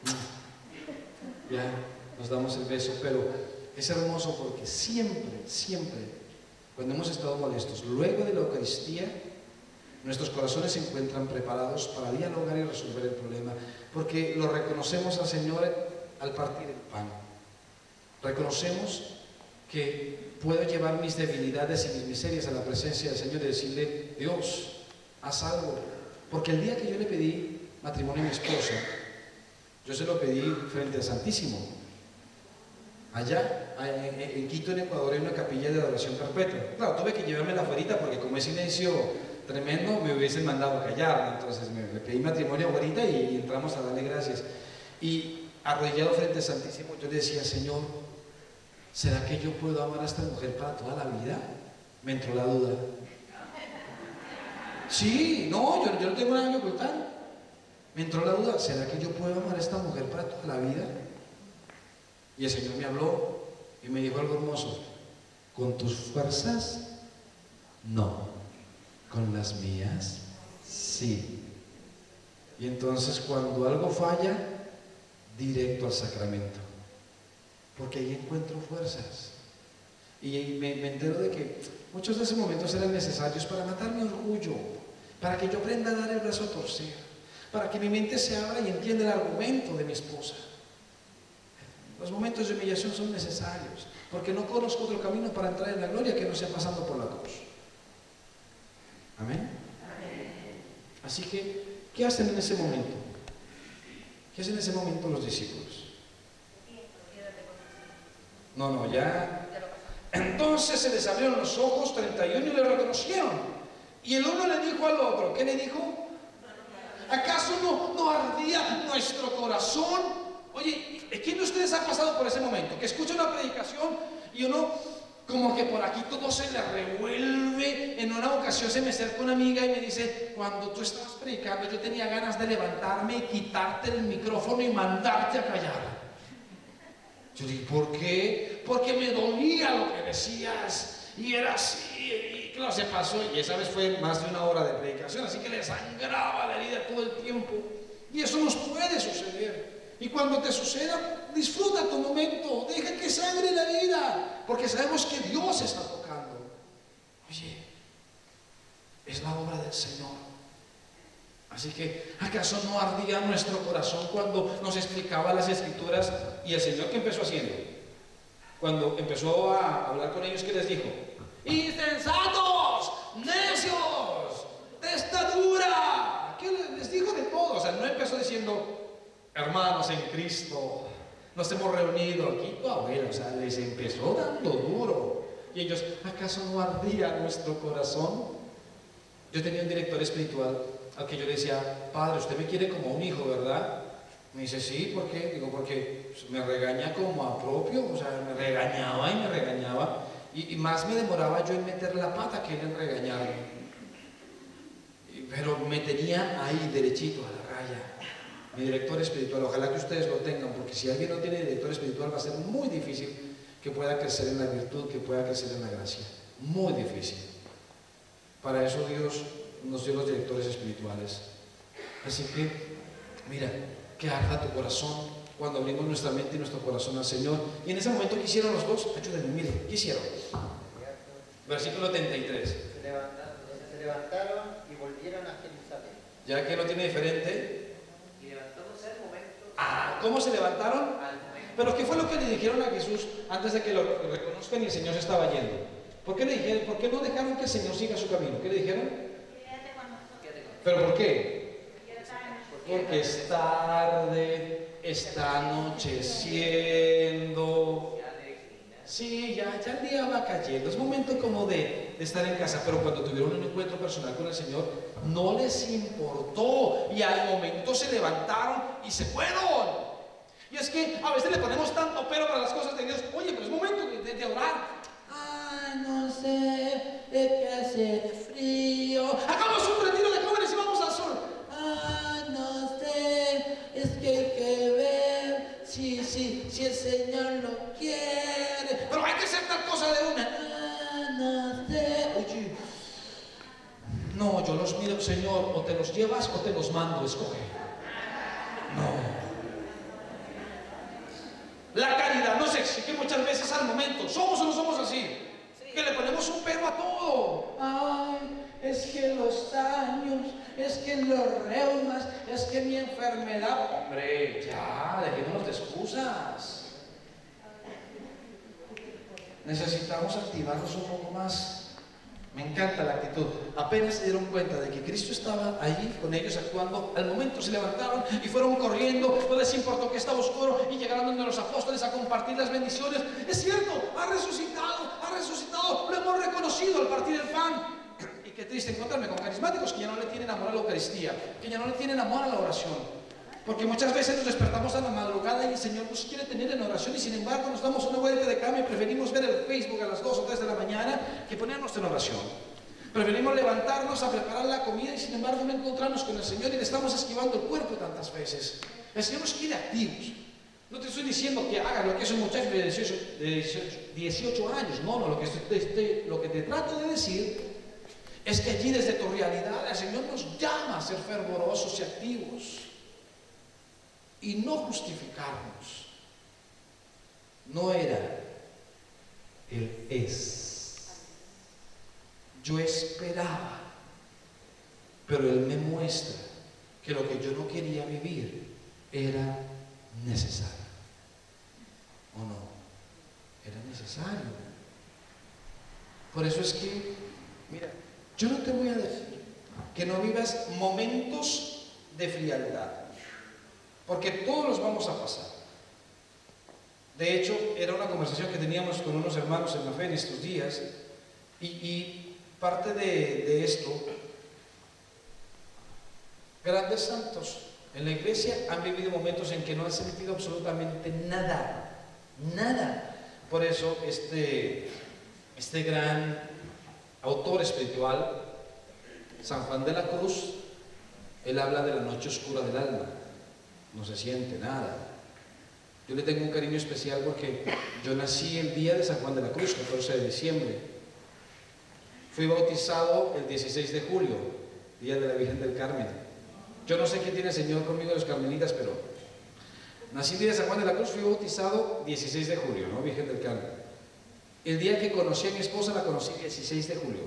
ya nos damos el beso, pero es hermoso porque siempre, cuando hemos estado molestos, luego de la Eucaristía, nuestros corazones se encuentran preparados para dialogar y resolver el problema, porque lo reconocemos al Señor al partir el pan. Reconocemos que puedo llevar mis debilidades y mis miserias a la presencia del Señor y decirle, Dios, haz algo. Porque el día que yo le pedí matrimonio a mi esposa, yo se lo pedí frente al Santísimo. Allá, en Quito, en Ecuador, hay una capilla de adoración perpetua. Claro, tuve que llevarme la afuerita porque como es silencio tremendo, me hubiesen mandado a callar. Entonces le pedí matrimonio ahorita y entramos a darle gracias. Y arrodillado frente al Santísimo, yo le decía, Señor, ¿será que yo puedo amar a esta mujer para toda la vida? Me entró la duda. Sí, no, yo no tengo nada que ocultar. Me entró la duda, ¿será que yo puedo amar a esta mujer para toda la vida? Y el Señor me habló y me dijo algo hermoso. ¿Con tus fuerzas? No. ¿Con las mías? Sí. Y entonces cuando algo falla, directo al sacramento. Porque ahí encuentro fuerzas. Y me entero de que muchos de esos momentos eran necesarios para matar mi orgullo, para que yo aprenda a dar el brazo a torcer, para que mi mente se abra y entienda el argumento de mi esposa. Los momentos de humillación son necesarios, porque no conozco otro camino para entrar en la gloria que no sea pasando por la cruz. Amén. Así que, ¿qué hacen en ese momento? ¿Qué hacen en ese momento los discípulos? No, ya. Entonces se les abrieron los ojos, 31, y le reconocieron. Y el uno le dijo al otro, ¿qué le dijo? ¿Acaso no ardía nuestro corazón? Oye, ¿quién de ustedes ha pasado por ese momento? Que escucha una predicación y uno, como que por aquí todo se le revuelve. En una ocasión se me acerca una amiga y me dice, cuando tú estabas predicando yo tenía ganas de levantarme, quitarte el micrófono y mandarte a callar. Yo dije, ¿por qué? Porque me dolía lo que decías y era así. Y claro, se pasó y esa vez fue más de una hora de predicación, así que le sangraba la herida todo el tiempo. Y eso nos puede suceder. Y cuando te suceda, disfruta tu momento, deja que sangre la herida, porque sabemos que Dios está tocando. Oye, es la obra del Señor. Así que, ¿acaso no ardía nuestro corazón cuando nos explicaba las Escrituras? Y el Señor, ¿qué empezó haciendo? Cuando empezó a hablar con ellos, ¿qué les dijo? ¡Insensatos! ¡Necios! ¡Testadura! ¿Qué les dijo de todo? O sea, no empezó diciendo, hermanos en Cristo, nos hemos reunido aquí. Bueno, o sea, les empezó dando duro. Y ellos, ¿acaso no ardía nuestro corazón? Yo tenía un director espiritual al que yo le decía, padre, usted me quiere como un hijo, ¿verdad? Me dice, sí, ¿por qué? Digo, porque me regaña como a propio, o sea, me regañaba y me regañaba, y más me demoraba yo en meter la pata que él en regañarme. Pero me tenía ahí derechito a la raya. Mi director espiritual, ojalá que ustedes lo tengan, porque si alguien no tiene director espiritual va a ser muy difícil que pueda crecer en la virtud, que pueda crecer en la gracia. Muy difícil. Para eso Dios nos dio los directores espirituales. Así que, mira, que arda tu corazón cuando abrimos nuestra mente y nuestro corazón al Señor. Y en ese momento, ¿qué hicieron los dos? Ayúdenme, miren, ¿qué hicieron? Versículo 33. Se levantaron y volvieron a Jerusalén. Ya que lo tiene diferente. Y levantándose al momento. ¿Cómo se levantaron? Al momento. Pero ¿qué fue lo que le dijeron a Jesús antes de que lo reconozcan y el Señor se estaba yendo? ¿Por qué le dijeron? ¿Por qué no dejaron que el Señor siga su camino? ¿Qué le dijeron? ¿Pero por qué? Porque es tarde, está anocheciendo. Sí, ya el día va cayendo. Es momento como de estar en casa. Pero cuando tuvieron un encuentro personal con el Señor, no les importó. Y al momento se levantaron y se fueron. Y es que a veces le ponemos tanto pero para las cosas de Dios. Oye, pero es momento de orar. No sé, es que hace frío. Hagamos un retiro de jóvenes y vamos al sol. No sé, es que hay que ver si el Señor lo quiere. Pero hay que hacer tal cosa de una. No sé. Oye, no, yo los miro, Señor, o te los llevas o te los mando, escoge. No. La caridad no se exige muchas veces al momento. ¿Somos o no somos así? Que le ponemos un pero a todo. Ay, es que los años, es que los reumas, es que mi enfermedad. Hombre, ya, dejémonos de excusas. Necesitamos activarnos un poco más. Me encanta la actitud. Apenas se dieron cuenta de que Cristo estaba allí con ellos actuando, al momento se levantaron y fueron corriendo. No les importó que estaba oscuro y llegaron donde los apóstoles a compartir las bendiciones. Es cierto, ha resucitado, lo hemos reconocido al partir el pan. Y qué triste encontrarme con carismáticos que ya no le tienen amor a la Eucaristía, que ya no le tienen amor a la oración. Porque muchas veces nos despertamos a la madrugada y el Señor nos quiere tener en oración y sin embargo nos damos una vuelta de cama y preferimos ver el Facebook a las 2 o 3 de la mañana que ponernos en oración. Preferimos levantarnos a preparar la comida y sin embargo no encontrarnos con el Señor y le estamos esquivando el cuerpo tantas veces. El Señor nos quiere activos. No te estoy diciendo que hagas lo que es un muchacho de 18 años, no, lo que te trato de decir es que allí desde tu realidad el Señor nos llama a ser fervorosos y activos. Y no justificarnos. No era, Él es. Yo esperaba, pero Él me muestra que lo que yo no quería vivir era necesario. ¿O no? Era necesario. Por eso es que, mira, yo no te voy a decir que no vivas momentos de frialdad, porque todos los vamos a pasar. De hecho, era una conversación que teníamos con unos hermanos en la fe en estos días, y parte de esto, grandes santos en la iglesia han vivido momentos en que no han sentido absolutamente nada, nada. Por eso este gran autor espiritual, San Juan de la Cruz, él habla de la noche oscura del alma, no se siente nada. Yo le tengo un cariño especial porque yo nací el día de San Juan de la Cruz, 14 de diciembre. Fui bautizado el 16 de julio, día de la Virgen del Carmen. Yo no sé qué tiene el Señor conmigo de los carmelitas, pero nací el día de San Juan de la Cruz, fui bautizado 16 de julio, ¿no? Virgen del Carmen. El día que conocí a mi esposa la conocí 16 de julio.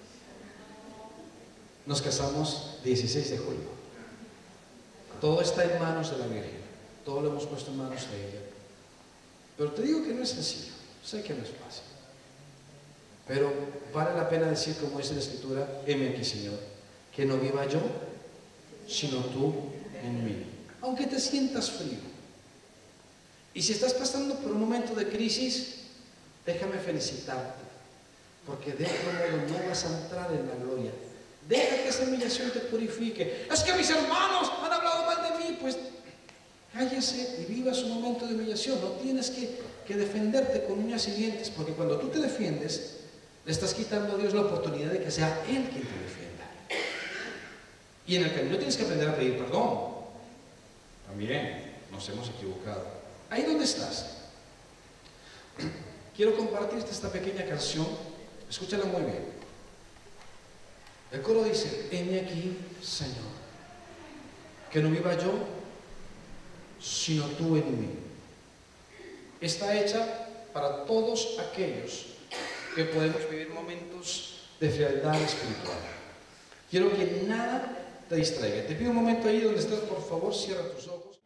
Nos casamos 16 de julio. Todo está en manos de la Virgen. Todo lo hemos puesto en manos de ella. Pero te digo que no es sencillo. Sé que no es fácil. Pero vale la pena decir, como dice la Escritura, heme aquí, Señor, que no viva yo, sino tú en mí. Aunque te sientas frío. Y si estás pasando por un momento de crisis, déjame felicitarte, porque de otro modo no vas a entrar en la gloria. Deja que esa humillación te purifique. Es que mis hermanos han hablado mal de mí. Pues cállese y viva su momento de humillación. No tienes que defenderte con uñas y dientes, porque cuando tú te defiendes, le estás quitando a Dios la oportunidad de que sea Él quien te defienda. Y en el camino tienes que aprender a pedir perdón. También nos hemos equivocado. Ahí donde estás, quiero compartirte esta pequeña canción. Escúchala muy bien. El coro dice: heme aquí, Señor, que no viva yo, sino tú en mí. Está hecha para todos aquellos que podemos vivir momentos de frialdad espiritual. Quiero que nada te distraiga. Te pido un momento ahí donde estás, por favor, cierra tus ojos.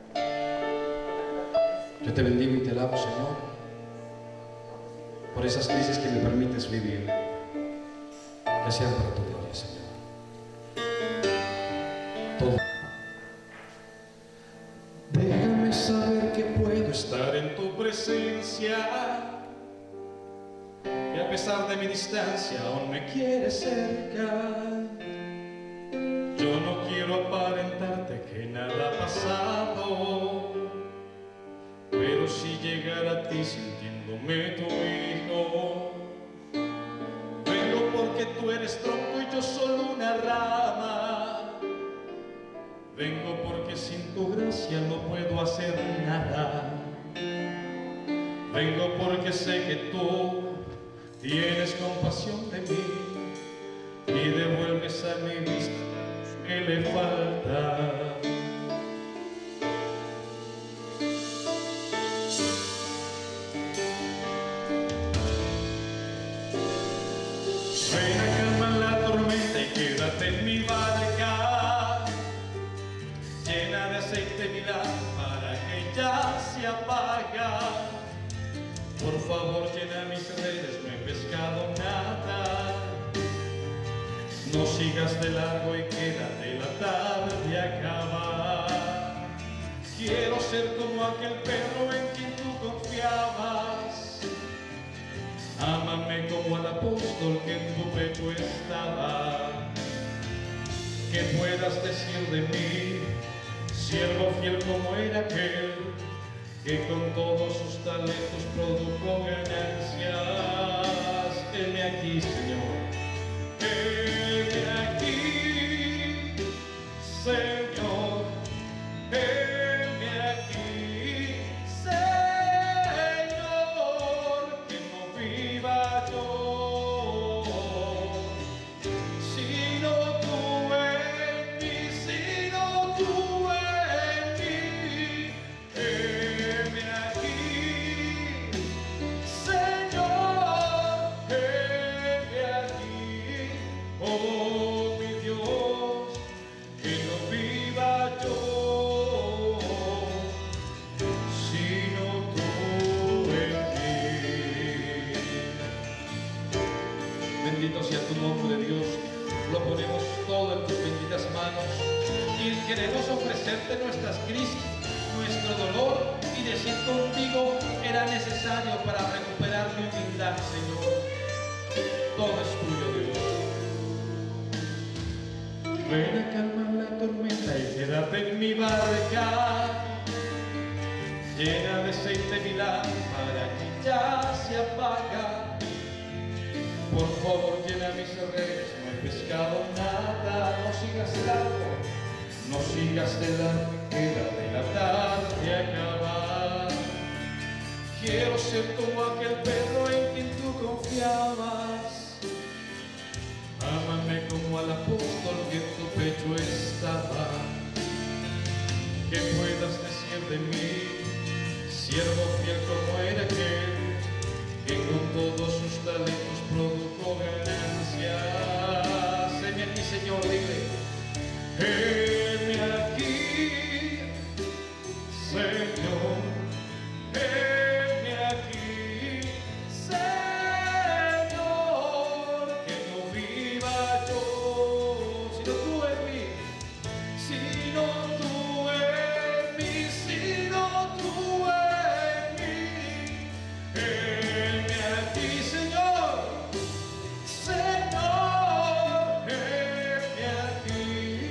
Yo te bendigo y te alabo, Señor, por esas crisis que me permites vivir. Que sean para tu gloria, Señor. Todo. Déjame saber que puedo estar en tu presencia, que a pesar de mi distancia aún me quieres cerca. Yo no quiero aparentarte que nada ha pasado, pero si llegara a ti sintiéndome tu hijo. Vengo porque tú eres tronco y yo solo una rama. Vengo porque sin tu gracia no puedo hacer nada. Vengo porque sé que tú tienes compasión de mí y devuelves a mi vista lo que le falta. Ven a calmar la tormenta y quédate en mi barca, llena de aceite mi lámpara que ya se apaga. Por favor, llena mis redes, no he pescado nada. No sigas de largo y quédate, la tarde acaba. Quiero ser como aquel perro en quien tú confiabas. Ámame como al apóstol que en tu pecho estaba. Que puedas decir de mí, siervo fiel como era aquel, que con todos sus talentos produjo ganancias. Heme aquí, Señor. Heme aquí, Señor. Heme aquí, Señor. Que no viva yo, sino tú en mí, sino tú en mí. Heme aquí, Señor. Heme aquí. lo ponemos todo en tus benditas manos y queremos ofrecerte nuestras crisis, nuestro dolor y decir contigo: era necesario para recuperar mi humildad, Señor. Todo es tuyo, Dios. Ven a calmar la tormenta y quédate en mi barca. Llena de aceite mi lámpara que ya se apaga. Por favor, llena mis redes, no he pescado nada. No sigas largo, no sigas de la queda de la tarde acabar. Quiero ser como aquel perro en quien tú confiabas. Ámame como al apóstol que en tu pecho estaba. Que puedas decir de mí: siervo fiel como era aquel que con todos sus talentos produjo ganancias. Heme aquí, Señor, dile: heme aquí, Señor, heme aquí, Señor, que no viva yo, sino tú en mí, sino tú en mí, sino tú en mí. Heme aquí, Señor, Señor, heme aquí,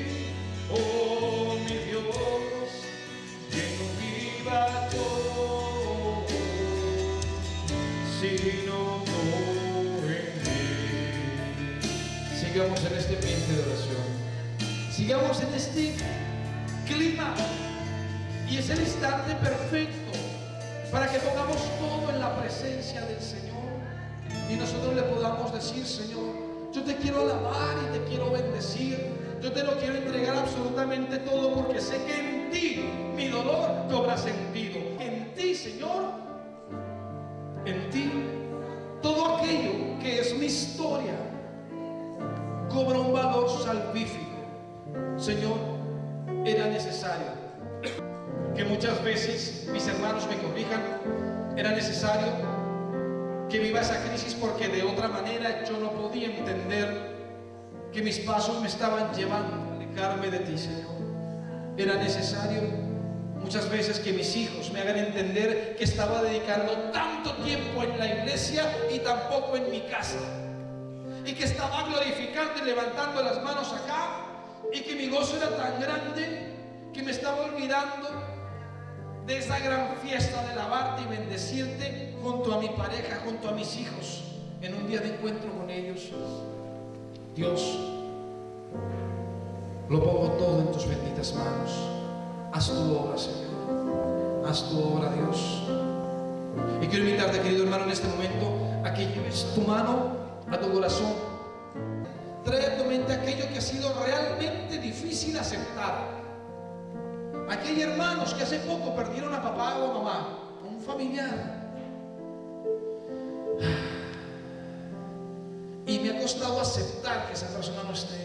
oh mi Dios, que no viva yo, sino tú en mí. Sigamos en este ambiente de oración, sigamos en este clima, y es el instante perfecto para que pongamos todo en la presencia del Señor y nosotros le podamos decir: Señor, yo te quiero alabar y te quiero bendecir, yo te lo quiero entregar absolutamente todo, porque sé que en ti mi dolor cobra sentido, en ti, Señor, en ti todo aquello que es mi historia cobra un valor salvífico. Señor, era necesario que muchas veces mis hermanos me corrijan, era necesario que viva esa crisis, porque de otra manera yo no podía entender que mis pasos me estaban llevando a alejarme de ti, Señor. Era necesario muchas veces que mis hijos me hagan entender que estaba dedicando tanto tiempo en la iglesia y tampoco en mi casa, y que estaba glorificando y levantando las manos acá, y que mi gozo era tan grande que me estaba olvidando de esa gran fiesta de alabarte y bendecirte junto a mi pareja, junto a mis hijos, en un día de encuentro con ellos. Dios, lo pongo todo en tus benditas manos. Haz tu obra, Señor, haz tu obra, Dios. Y quiero invitarte, querido hermano, en este momento a que lleves tu mano a tu corazón. Trae a tu mente aquello que ha sido realmente difícil aceptar. Aquí hay hermanos que hace poco perdieron a papá o a mamá, a un familiar, y me ha costado aceptar que esa persona no esté.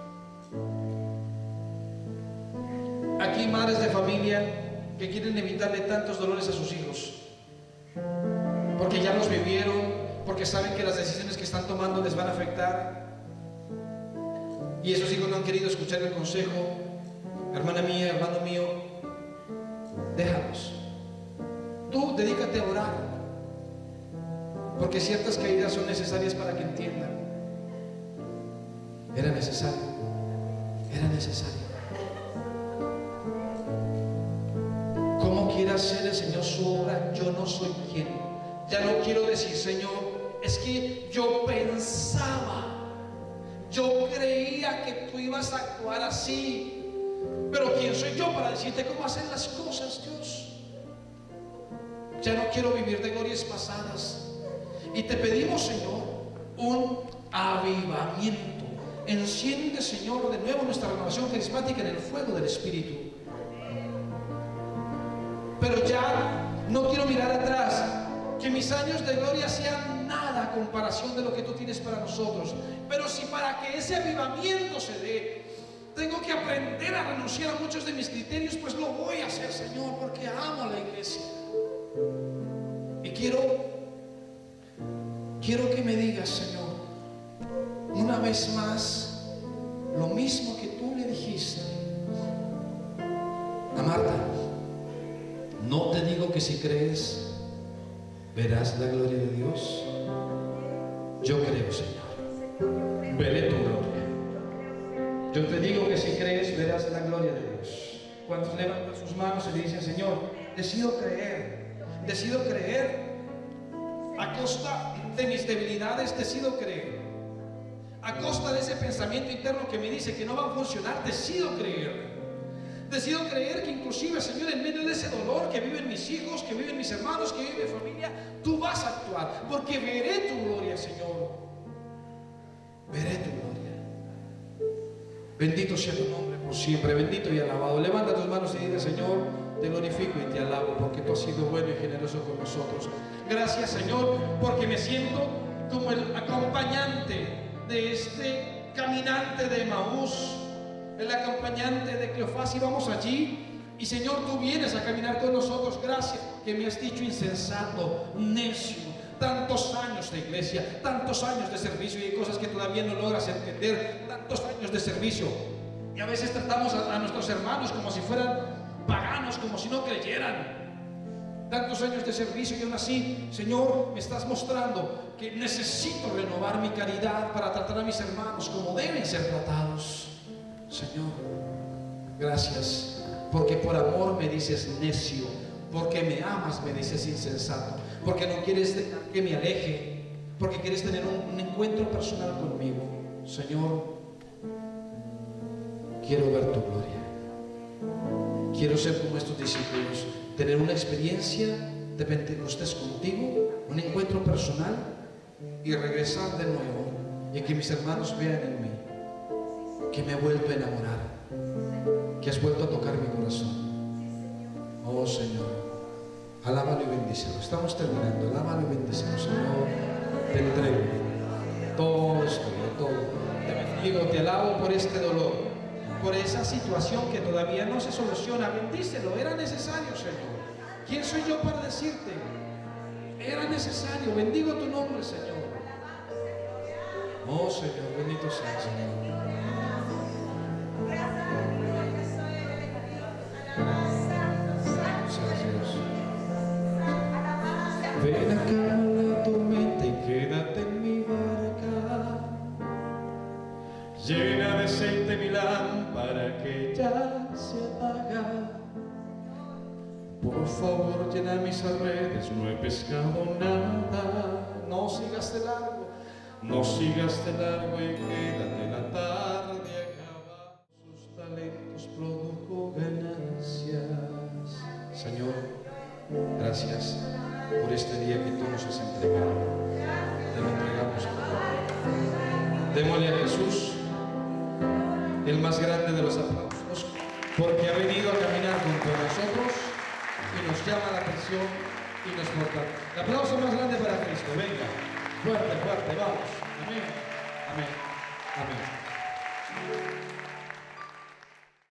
Aquí hay madres de familia que quieren evitarle tantos dolores a sus hijos, porque ya los vivieron, porque saben que las decisiones que están tomando les van a afectar, y esos hijos no han querido escuchar el consejo. Hermana mía, hermano mío, déjalos. Tú dedícate a orar, porque ciertas caídas son necesarias para que entiendan. Era necesario, era necesario. ¿Cómo quiere hacer el Señor su obra? Yo no soy quien. Ya no quiero decir: Señor, es que yo pensaba, yo creía que tú ibas a actuar así. Pero ¿quién soy yo para decirte cómo hacer las cosas, Dios? Ya no quiero vivir de glorias pasadas. Y te pedimos, Señor, un avivamiento. Enciende, Señor, de nuevo nuestra renovación carismática en el fuego del Espíritu. Pero ya no quiero mirar atrás. Que mis años de gloria sean nada a comparación de lo que tú tienes para nosotros. Pero si para que ese avivamiento se dé, tengo que aprender a renunciar a muchos de mis criterios, pues lo voy a hacer, Señor, porque amo a la iglesia. Y quiero que me digas, Señor, una vez más, lo mismo que tú le dijiste a Marta. No te digo que si crees verás la gloria de Dios. Yo creo, Señor, veré tu gloria. Yo te digo que si crees verás la gloria de Dios. ¿Cuántos levantan sus manos y le dicen: Señor, decido creer a costa de mis debilidades, decido creer, a costa de ese pensamiento interno que me dice que no va a funcionar, decido creer que inclusive, Señor, en medio de ese dolor que viven mis hijos, que viven mis hermanos, que vive mi familia, tú vas a actuar, porque veré tu gloria, Señor, veré tu gloria. Bendito sea tu nombre por siempre, bendito y alabado. Levanta tus manos y dile: Señor, te glorifico y te alabo porque tú has sido bueno y generoso con nosotros. Gracias, Señor, porque me siento como el acompañante de este caminante de Emaús, el acompañante de Cleofás, y vamos allí y, Señor, tú vienes a caminar con nosotros. Gracias que me has dicho insensato, necio. Tantos años de iglesia, tantos años de servicio, y hay cosas que todavía no logras entender. Tantos años de servicio, y a veces tratamos a nuestros hermanos como si fueran paganos, como si no creyeran. Tantos años de servicio, y aún así, Señor, me estás mostrando que necesito renovar mi caridad para tratar a mis hermanos como deben ser tratados. Señor, gracias, porque por amor me dices necio, porque me amas me dices insensato, porque no quieres que me aleje, porque quieres tener un encuentro personal conmigo. Señor, quiero ver tu gloria. Quiero ser como estos discípulos, tener una experiencia de Pentecostés contigo, un encuentro personal, y regresar de nuevo, y que mis hermanos vean en mí que me he vuelto a enamorar, que has vuelto a tocar mi corazón. Oh Señor, alábalo y bendícelo. Estamos terminando. Alábalo y bendícelo, Señor. Te entrego todo esto, todo. Te bendigo, te alabo por este dolor, por esa situación que todavía no se soluciona. Bendícelo, era necesario, Señor. ¿Quién soy yo para decirte? Era necesario. Bendigo tu nombre, Señor. Oh Señor, bendito sea, Señor. Ven acá la tormenta y quédate en mi barca. Llena de aceite mi lámpara que ya se apaga. Por favor, llena mis redes, no he pescado nada. No sigas de largo, no sigas de largo y quédate la tarde acaba. Sus talentos produjo ganancias. Señor, gracias por este día que tú nos has entregado. Te lo entregamos todo. Démosle a Jesús el más grande de los aplausos, porque ha venido a caminar junto a nosotros y nos llama la atención y nos fortalece. El aplauso más grande para Cristo. Venga, fuerte, fuerte, vamos. Amén, amén, amén.